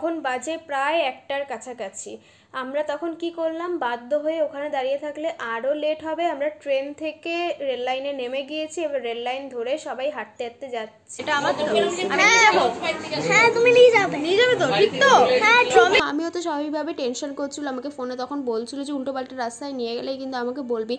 তখন বাজে প্রায় 1টার কাছাকাছি। আমরা তখন কি করলাম, বাধ্য হয়ে ওখানে দাঁড়িয়ে থাকলে আরও লেট হবে। আমরা ট্রেন থেকে রেল লাইনে নেমে গিয়েছি, এবার রেল লাইন ধরে সবাই হাঁটতে হাঁটতে যাচ্ছি। এটা আমার তো, আমি নিয়ে যাবো। হ্যাঁ তুমি নিয়ে যাবে, নিয়ে যাবে তো, ঠিক তো? আমিও তো স্বাভাবিকভাবে টেনশন করছিল, আমাকে ফোনে তখন বলছিল যে উল্টো পাল্টা রাস্তায় নিয়ে গেলেই কিন্তু আমাকে বলবি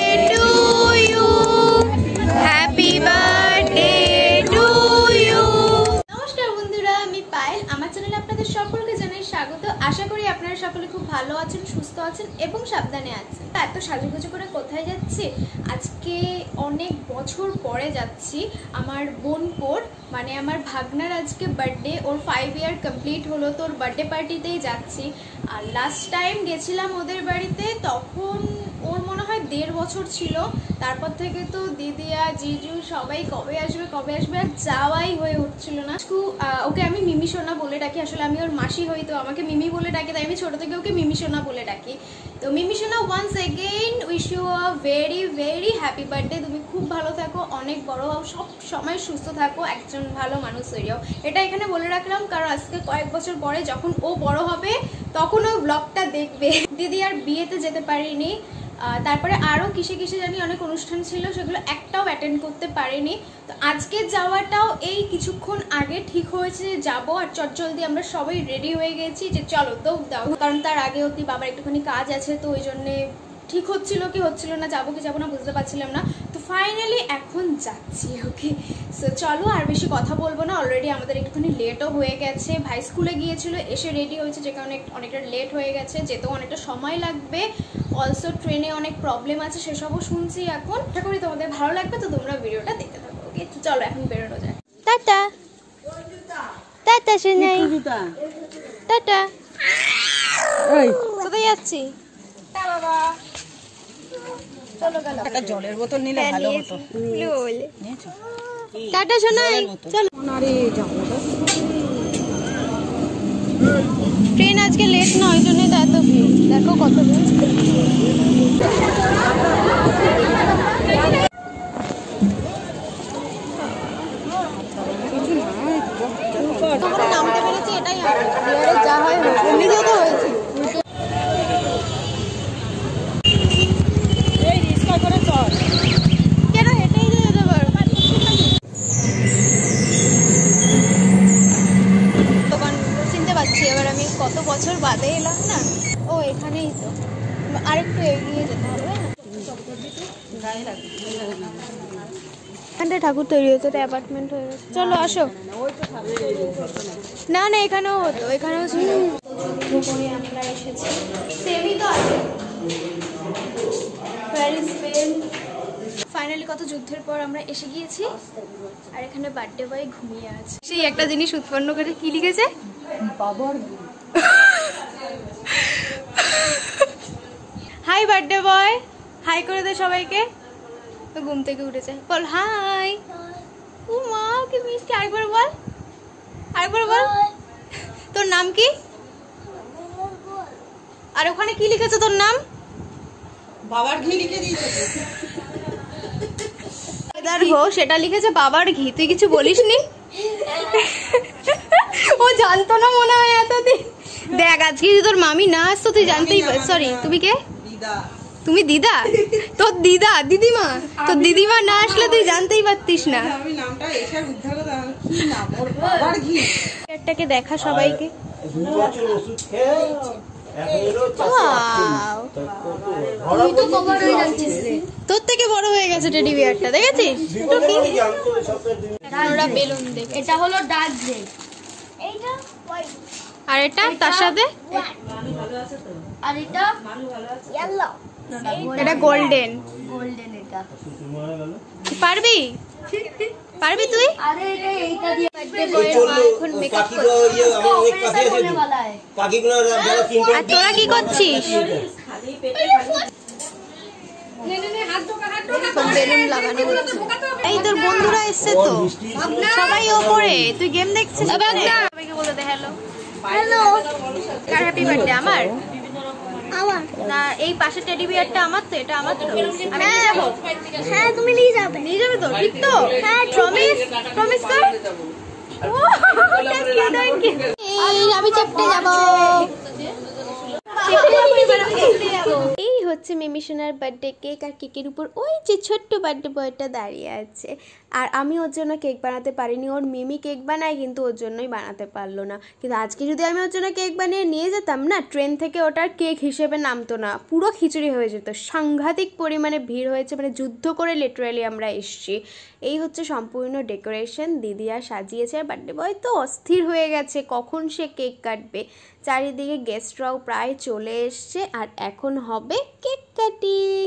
হ্যাপি বার্থডে টু ইউ। নমস্কার বন্ধুরা, আমি পায়েল, আমার চ্যানেলে আপনাদের সকলকে জানাই স্বাগত। আশা করি আপনারা সকলে খুব ভালো আছেন, সুস্থ আছেন এবং সাবধানে আছেন। এত সাজুগুজু করে কোথায় যাচ্ছি? আজকে অনেক বছর পরে যাচ্ছি আমার বোনপোর, মানে আমার ভাগনার আজকে বার্থডে, ওর 5 ইয়ার কমপ্লিট হলো, তো ওর বার্থডে পার্টিতেই যাচ্ছি। আর লাস্ট টাইম গেছিলাম ওদের বাড়িতে, তখন ওর মনে হয় 1.5 বছর ছিল। তারপর থেকে তো দিদিয়া জিজু সবাই কবে আসবে আর যাওয়াই হয়ে উঠছিল না। ওকে আমি মিমি সোনা বলে ডাকি, আসলে আমি ওর মাসি হই, তো আমাকে মিমি বলে ডাকে, তাই আমি ছোটো থেকে ওকে মিমি সোনা বলে ডাকি। তো মিমি সোনা, once again wish you a very very happy birthday. তুমি খুব ভালো থাকো, অনেক বড় হও, সব সময় সুস্থ থাকো, একজন ভালো মানুষ হয়ে যাও। এটা এখানে বলে রাখলাম কারণ আজকে কয়েক বছর পরে যখন ও বড় হবে তখন ও ব্লগটা দেখবে। দিদি আর বিয়েতে যেতে পারিনি, তারপরে আরও কিসে কিসে জানি অনেক অনুষ্ঠান ছিল, সেগুলো একটাও অ্যাটেন্ড করতে পারিনি। তো আজকে যাওয়াটাও এই কিছুক্ষণ আগে ঠিক হয়েছে যে যাবো, আর চটজলদি আমরা সবাই রেডি হয়ে গেছি যে চলো দৌড় দাও, কারণ তার আগে অবধি বাবার একটুখানি কাজ আছে, তো ওই জন্যে ঠিক হচ্ছিল কি হচ্ছিল না, যাবো কি যাবো না বুঝতে পারছিলাম না। তো ফাইনালি এখন যাচ্ছি। ওকে, সো চলো আর বেশি কথা বলবো না, অলরেডি আমাদের একটুখানি লেটও হয়ে গেছে। ভাই স্কুলে গিয়েছিল, এসে রেডি হয়েছে, যে কারণে অনেকটা লেট হয়ে গেছে, যেতেও অনেকটা সময় লাগবে। অলসো ট্রেনে অনেক প্রবলেম আছে, সেসবও শুনছি এখন। আশা করি তোমাদের ভালো লাগবে, তো তোমরা ভিডিওটা দেখতে থাকো। ওকে, তো চলো এখন বেরোনো যায়। টাটা টাটা সোনাই, টাটা। কোথায় যাচ্ছি? বাবা চলো গেল। একটা জলের বোতল নিলে ভালো হতো। নিয়েছো? টাটা সোনাই, চলো। ট্রেন আজকে লেট না, ওই জন্যই তো এত ভিড়। দেখো কত ভিড়। নামতে পেরেছি, এটাই যা হয় নিজেও তো হয়েছে। কেন হেঁটেই যেতে পারো? দোকান চিনতে পারছি এবার, আমি কত বছর বাদে এলাম না। ও এখানেই তো, আরেকটু এগিয়ে যেতে হবে। এখানটায় ঠাকুর তৈরি হতো, তো অ্যাপার্টমেন্ট হয়ে গেছে। চলো আসো। না না, এখানেও হতো, এখানেও যুদ্ধ করে আমরা এসেছি। সেমই তো আছে। ফাইনালি কত যুদ্ধের পর আমরা এসে গিয়েছি, আর এখানে বার্থডে বয় ঘুমিয়ে আছে। সেই একটা জিনিস উৎপন্ন করে কি লিখেছে, বাবার হাই বার্থডে বয়, হাই করে দে সবাইকে। তো ঘুম থেকে উঠেছে, বল হাই। ও মা কি মিষ্টি, আরেকবার বল, আরেকবার বল। তোর নাম কি? আর ওখানে কি লিখেছে তোর নাম? বাবার ঘি লিখে দিয়েছে। সেটা লিখেছে বাবার ঘি, তুই কিছু বলিসনি? ও জানতো না মনে হয় এতদিন। দেখ আজকে যদি তোর মামি না আসতো তুই জানতেই, সরি তুমি কে? তুমি দিদা? তোর দিদা দিদিমা, তোর দিদিমা না আসলে তুই জানতেই পারতিস না। এটাকে দেখা সবাইকে। তোর থেকে বড় হয়ে গেছে টেডি বিয়ারটা, দেখেছিস? ওরা বেলুন দেখ, এটা হলো ডার্ক গ্রে, আর এটা তার সাথে, আর এটা ইয়েলো, এটা গোল্ডেন। গোল্ডেন এটা পারবি? পারবি তুই? আরে এটা এইটা দিয়ে এখন মেকআপ করছিস। আর তোরা কি করছিস? বেলুন লাগানো হচ্ছে। এই তোর বন্ধুরা এসছে তো, সবাই ওপরে, তুই গেম দেখছিস? সবাইকে বলে দে হ্যালো। হ্যালো, কার হ্যাপি বার্থডে? আমার না, এই পাশে টেডি বিয়ারটা আমার, তো এটা আমার তো, আমি নিয়ে যাবো। হ্যাঁ তুমি নিয়ে যাবে, নিয়ে যাবে তো, ঠিক তো? হ্যাঁ প্রমিস, প্রমিস কর। আমি চেপটে যাবো। এই হচ্ছে মিমি সোনার বার্থডে কেক, আর কেকের উপর ওই যে ছোট্ট বার্থডে বয়টা দাঁড়িয়ে আছে। আর আমি ওর জন্য কেক বানাতে পারিনি, ওর মিমি কেক বানায় কিন্তু ওর জন্যই বানাতে পারলো না। কিন্তু আজকে যদি আমি ওর জন্য কেক বানিয়ে নিয়ে যেতাম না, ট্রেন থেকে ওটার কেক হিসেবে নামতো না, পুরো খিচুড়ি হয়ে যেত। সাংঘাতিক পরিমাণে ভিড় হয়েছে, মানে যুদ্ধ করে লিটারালি আমরা এসছি। এই হচ্ছে সম্পূর্ণ ডেকোরেশন, দিদি আর সাজিয়েছে। আর বার্থডে বয় তো অস্থির হয়ে গেছে কখন সে কেক কাটবে। চারিদিকে গেস্টরাও প্রায় চলে এসছে, আর এখন হবে cake cutting.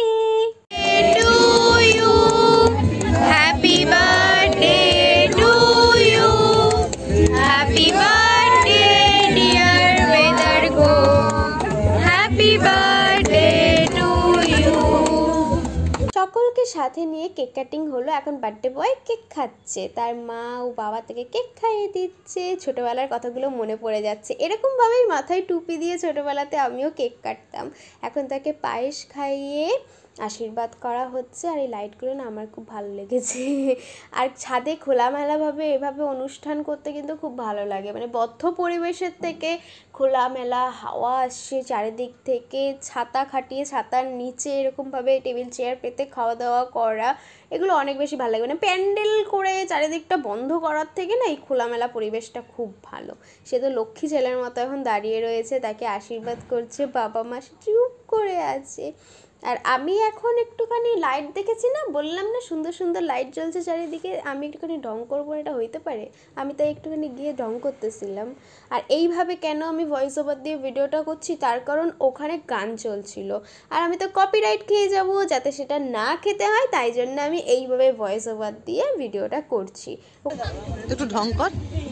Happy birthday to you, happy birthday dear ওয়েদার গো, হ্যাপি বার্থডে টু ইউ। সকলকে সাথে নিয়ে কেক কাটিং হলো। এখন বার্থডে বয় কেক খাচ্ছে, তার মা ও বাবা থেকে কেক খাইয়ে দিচ্ছে। ছোটোবেলার কথাগুলো মনে পড়ে যাচ্ছে। এরকমভাবেই মাথায় টুপি দিয়ে ছোটোবেলাতে আমিও কেক কাটতাম। এখন তাকে পায়েস খাইয়ে আশীর্বাদ করা হচ্ছে। আর এই লাইটগুলো না আমার খুব ভালো লেগেছে। আর ছাদে খোলামেলাভাবে এভাবে অনুষ্ঠান করতে কিন্তু খুব ভালো লাগে, মানে বদ্ধ পরিবেশের থেকে খোলামেলা হাওয়া আসছে চারিদিক থেকে, ছাতা খাটিয়ে ছাতার নিচে এরকমভাবে টেবিল চেয়ার পেতে খাওয়া দাওয়া করা, এগুলো অনেক বেশি ভালো লাগে। মানে প্যান্ডেল করে চারিদিকটা বন্ধ করার থেকে না এই খোলামেলা পরিবেশটা খুব ভালো। সে তো লক্ষ্মী ছেলের মতো এখন দাঁড়িয়ে রয়েছে, তাকে আশীর্বাদ করছে বাবা মা, চুপ করে আছে। আর আমি এখন একটুখানি লাইট দেখেছি না, বললাম না সুন্দর সুন্দর লাইট জ্বলছে চারিদিকে, আমি একটুখানি ঢং করবো, এটা হইতে পারে? আমি তাই একটুখানি গিয়ে ঢং করতেছিলাম। আর এইভাবে কেন আমি ভয়েস ওভার দিয়ে ভিডিওটা করছি, তার কারণ ওখানে গান চলছিল, আর আমি তো কপিরাইট খেয়ে যাব, যাতে সেটা না খেতে হয় তাই জন্য আমি এইভাবে ভয়েস ওভার দিয়ে ভিডিওটা করছি। একটু ঢং কর।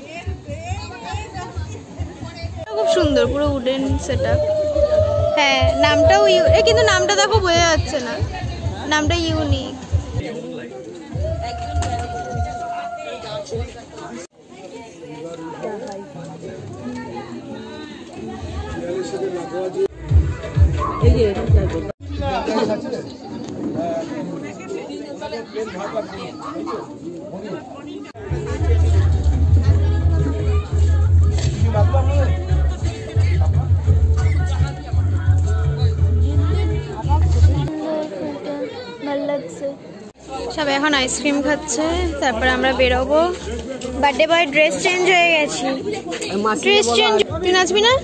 খুব সুন্দর, পুরো উডেন সেটআপ। হ্যাঁ, নামটাও কিন্তু নামটা দেখো বোঝা যাচ্ছে না, নামটা ইউনিক। সব এখন আইসক্রিম খাচ্ছে, তারপর আমরা বেরোবো। বার্থডে বয় ড্রেস চেঞ্জ হয়ে গেছি। ড্রেস চেঞ্জ, তুই নাচবি না?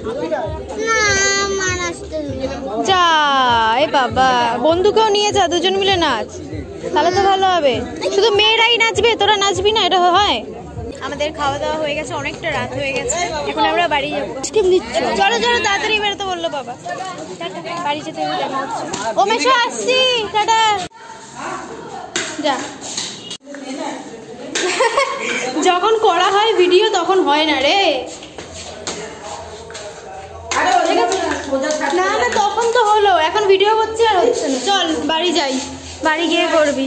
যা, এ বাবা, বন্ধুকেও নিয়ে যা, দুজন মিলে নাচ, তাহলে তো ভালো হবে। শুধু মেয়েরাই নাচবে, তোরা নাচবি না, এটা হয়? আমাদের খাওয়া দাওয়া হয়ে গেছে, অনেকটা রাত হয়ে গেছে, এখন আমরা বাড়ি যাবো। চলো চলো তাড়াতাড়ি বেরোতে বললো বাবা, বাড়ি যেতে দেখা হচ্ছে। ও মেশো, আসছি, টাটা। যা। যখন করা হয় ভিডিও তখন হয় না রে, না না তখন তো হলো, এখন ভিডিও করছি আর হচ্ছে না। চল বাড়ি যাই, বাড়ি গিয়ে করবি।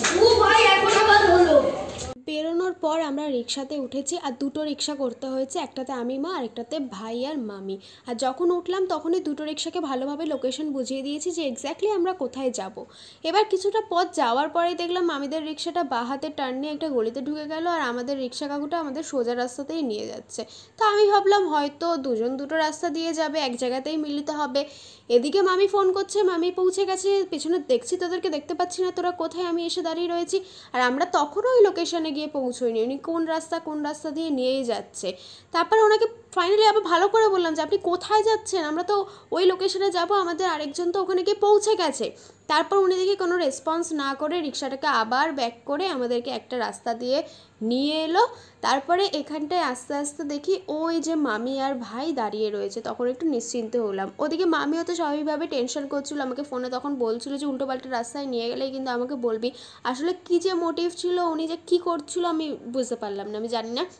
বেরোনোর পর আমরা রিক্সাতে উঠেছি, আর দুটো রিক্সা করতে হয়েছে, একটাতে আমি মা আর একটাতে ভাই আর মামি। আর যখন উঠলাম তখনই দুটো রিক্সাকে ভালোভাবে লোকেশন বুঝিয়ে দিয়েছি যে এক্স্যাক্টলি আমরা কোথায় যাব। এবার কিছুটা পথ যাওয়ার পরেই দেখলাম মামিদের রিক্সাটা বাঁ হাতে টার্ন নিয়ে একটা গলিতে ঢুকে গেল, আর আমাদের রিক্সা কাকুটা আমাদের সোজা রাস্তাতেই নিয়ে যাচ্ছে। তো আমি ভাবলাম হয়তো দুজন দুটো রাস্তা দিয়ে যাবে, এক জায়গাতেই মিলিত হবে। এদিকে মামি ফোন করছে, মামি পৌঁছে গেছে, পেছনে দেখছি তোদেরকে দেখতে পাচ্ছি না, তোরা কোথায়, আমি এসে দাঁড়িয়ে রয়েছি। আর আমরা তখনও ওই লোকেশনে গিয়ে পৌঁছইনি, উনি কোন রাস্তা দিয়ে নিয়েই যাচ্ছে। তারপর ওনাকে ফাইনালি আবার ভালো করে বললাম যে আপনি কোথায় যাচ্ছেন, আমরা তো ওই লোকেশনে যাব, আমাদের আরেকজন তো ওখানে গিয়ে পৌঁছে গেছে। তারপর উনি দেখি কোনো রেসপন্স না করে রিক্সাটাকে আবার ব্যাক করে আমাদেরকে একটা রাস্তা দিয়ে নিয়ে এলো। তারপরে এখানটায় আস্তে আস্তে দেখি ওই যে মামি আর ভাই দাঁড়িয়ে রয়েছে, তখন একটু নিশ্চিন্ত হলাম। ওদিকে মামিও তো স্বাভাবিকভাবে টেনশন করছিল, আমাকে ফোনে তখন বলছিল যে উল্টো পাল্টা রাস্তায় নিয়ে গেলেই কিন্তু আমাকে বলবি। আসলে কী যে মোটিভ ছিল, উনি যে কী করছিল আমি বুঝতে পারলাম না, আমি জানি না।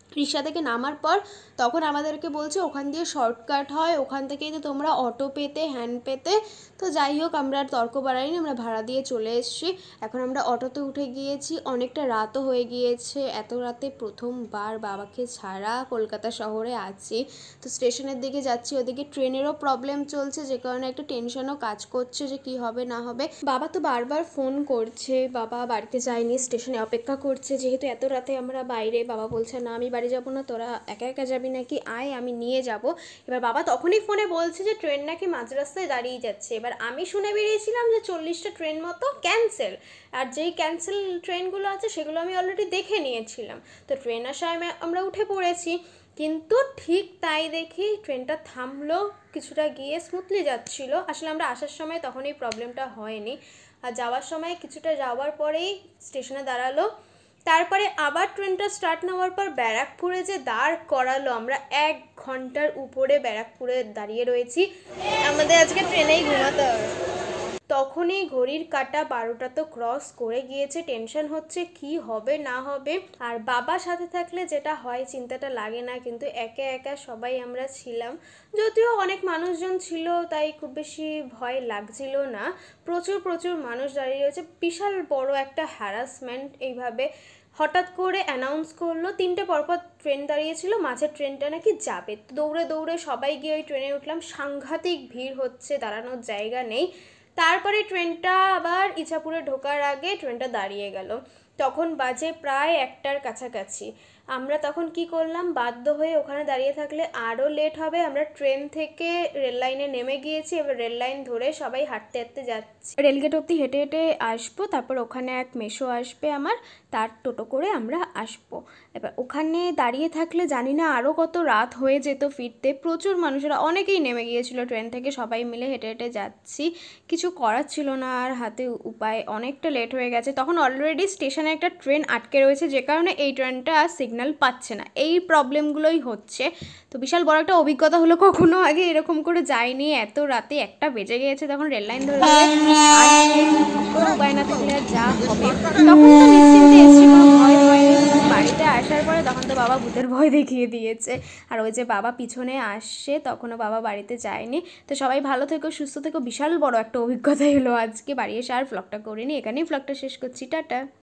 রিক্সা থেকে নামার পর তখন আমাদেরকে বলছে ওখান দিয়ে শর্টকাট হয়, ওখান থেকেই তো তোমরা অটো পেতে হ্যান্ড পেতে। তো যাই হোক আমরা আর তর্ক বাড়াইনি, আমরা ভাড়া দিয়ে চলে এসেছি। এখন আমরা অটোতে উঠে গিয়েছি, অনেকটা রাতও হয়ে গিয়েছে। এত রাতে প্রথমবার বাবাকে ছাড়া কলকাতা শহরে আছি। তো স্টেশনের দিকে যাচ্ছি, ওদিকে ট্রেনেরও প্রবলেম চলছে, যে কারণে একটা টেনশনও কাজ করছে যে কি হবে না হবে। বাবা তো বারবার ফোন করছে, বাবা বাড়িতে যায়নি, স্টেশনে অপেক্ষা করছে, যেহেতু এত রাতে আমরা বাইরে। বাবা বলছে না আমি বাড়ি যাবো না, তোরা একা একা যাবি নাকি, আয় আমি নিয়ে যাব। এবার বাবা তখনই ফোনে বলছে যে ট্রেন নাকি মাঝ রাস্তায় দাঁড়িয়ে যাচ্ছে। এবার আমি শুনে বেরিয়েছিলাম যে 40টা ট্রেন মতো ক্যান্সেল, আর যেই ক্যান্সেল ট্রেনগুলো আছে সেগুলো আমি অলরেডি দেখে নিয়েছিলাম। তো ট্রেন আসায় আমরা উঠে পড়েছি, কিন্তু ঠিক তাই দেখি ট্রেনটা থামলো, কিছুটা গিয়ে স্মুথলি যাচ্ছিল। আসলে আমরা আসার সময় তখন এই প্রবলেমটা হয়নি, আর যাওয়ার সময় কিছুটা যাওয়ার পরেই স্টেশনে দাঁড়ালো। তারপরে আবার ট্রেনটা স্টার্ট নেওয়ার পর ব্যারাকপুরে যে দাঁড় করালো, আমরা 1 ঘন্টার উপরে ব্যারাকপুরে দাঁড়িয়ে রয়েছি। আমাদের আজকে ট্রেনেই ঘুমাতে হবে। তখনই ঘড়ির কাঁটা 12টা তো ক্রস করে গিয়েছে। টেনশন হচ্ছে কি হবে না হবে। আর বাবার সাথে থাকলে যেটা হয় চিন্তাটা লাগে না, কিন্তু একা একা সবাই আমরা ছিলাম, যদিও অনেক মানুষজন ছিল তাই খুব বেশি ভয় লাগছিল না। প্রচুর মানুষ দাঁড়িয়ে রয়েছে, বিশাল বড় একটা হ্যারাসমেন্ট। এইভাবে হঠাৎ করে অ্যানাউন্স করলো, 3টে পরপর ট্রেন দাঁড়িয়েছিল, মাঝের ট্রেনটা নাকি যাবে। দৌড়ে দৌড়ে সবাই গিয়ে ওই ট্রেনে উঠলাম, সাংঘাতিক ভিড় হচ্ছে, দাঁড়ানোর জায়গা নেই। তারপরে ট্রেনটা আবার ইছাপুরে ঢোকার আগে ট্রেনটা দাঁড়িয়ে গেল, তখন বাজে প্রায় 1টার কাছাকাছি। আমরা তখন কি করলাম, বাধ্য হয়ে ওখানে দাঁড়িয়ে থাকলে আরও লেট হবে। আমরা ট্রেন থেকে রেল লাইনে নেমে গিয়েছি, এবার রেল লাইন ধরে সবাই হাঁটতে হাঁটতে যাচ্ছি। রেলগেট অবধি হেঁটে হেঁটে আসবো, তারপর ওখানে এক মেশো আসবে আমার, তার টোটো করে আমরা আসবো। এবার ওখানে দাঁড়িয়ে থাকলে জানি না আরও কত রাত হয়ে যেত ফিরতে। প্রচুর মানুষেরা অনেকেই নেমে গিয়েছিল ট্রেন থেকে, সবাই মিলে হেঁটে হেঁটে যাচ্ছি, কিছু করার ছিল না আর হাতে উপায়। অনেকটা লেট হয়ে গেছে, তখন অলরেডি স্টেশনে একটা ট্রেন আটকে রয়েছে, যে কারণে এই ট্রেনটা সিগন্যাল পাচ্ছে না। এই প্রবলেমগুলোই হচ্ছে। তো বিশাল বড় একটা অভিজ্ঞতা হলো, কখনো আগে এরকম করে যাইনি। এত রাতে 1টা বেজে গিয়েছে, তখন রেল লাইন ধরে কোনো উপায় না থাকলে আর যা হবে। তখন তো নিশ্চিন্তে এসেছি, কোনো ভয় হয়নি। বাড়িতে আসার পরে তখন তো বাবা ভূতের ভয় দেখিয়ে দিয়েছে। আর ওই যে বাবা পিছনে আসছে, তখনও বাবা বাড়িতে যায়নি। তো সবাই ভালো থেকো, সুস্থ থেকো। বিশাল বড় একটা অভিজ্ঞতা হলো আজকে। বাড়ি এসে আর ভ্লগটা করিনি, এখানেই ভ্লগটা শেষ করছি। টাটা।